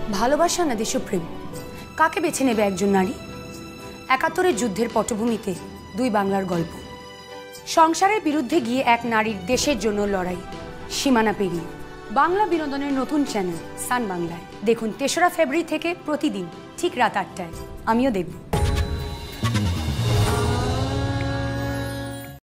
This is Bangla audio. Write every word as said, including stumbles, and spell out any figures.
ভালোবাসা না দেশপ্রেম, কাকে বেছে নেবে একজন নারী? একাত্তরের যুদ্ধের পটভূমিতে দুই বাংলার গল্প। সংসারের বিরুদ্ধে গিয়ে এক নারীর দেশের জন্য লড়াই, সীমানা পেরিয়ে। বাংলা বিনোদনের নতুন চ্যানেল সান বাংলায় দেখুন তেসরা ফেব্রুয়ারি থেকে প্রতিদিন ঠিক রাত আটটায়। আমিও দেখব।